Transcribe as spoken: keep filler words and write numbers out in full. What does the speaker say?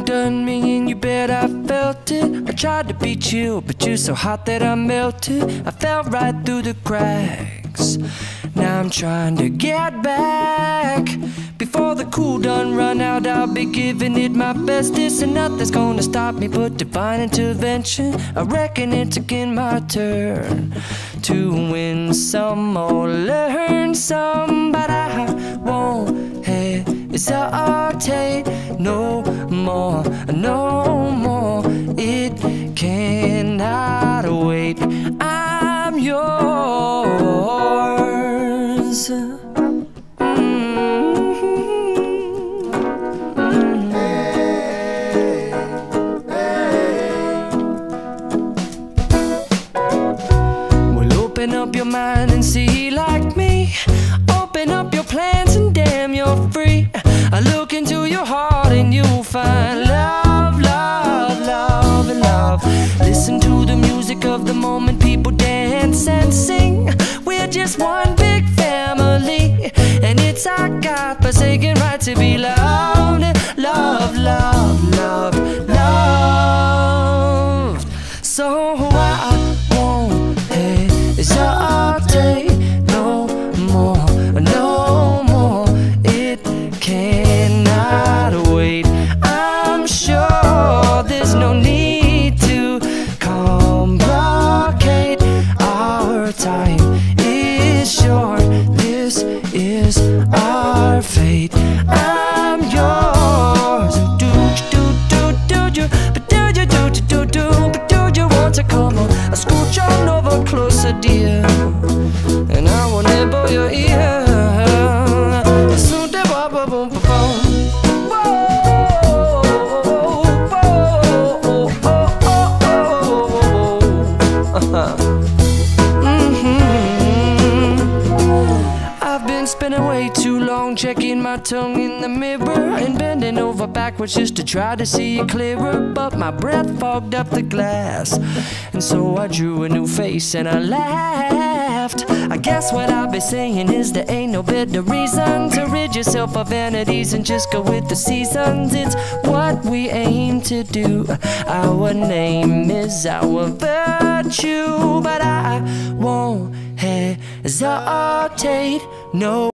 done me and you bet I felt it. I tried to be chill, but you're so hot that I melted. I fell right through the cracks. Now I'm trying to get back. Before the cool done run out, I'll be giving it my best. This and nothing's gonna stop me but divine intervention. I reckon it's again my turn to win some or learn some, but I won't hesitate no more, no more. It cannot wait. I'm yours. Open up your mind and see like me. Open up your plans and damn, you're free. I look into your heart and you'll find love, love, love, and love. Listen to the music of the moment, people dance and sing. We're just one big family, and it's our God-forsaken right to be loved, love, love, love, loved. So I won't hesitate no more, no more. It cannot wait. I'm sure there's no need to complicate. Our time is short. This is our fate. I'm yours. Do do do do do, but do you do do do, but do you want to come on? I scooch on over closer, dear, and I will nibble your ear. Soon the boom boom boom boom. I've been spending way too long checking my tongue in the mirror and bending over backwards just to try to see it clearer, but my breath fogged up the glass, and so I drew a new face and I laughed. I guess what I'll be saying is there ain't no better reason to rid yourself of vanities and just go with the seasons. It's what we aim to do. Our name is our virtue, but I won't hesitate no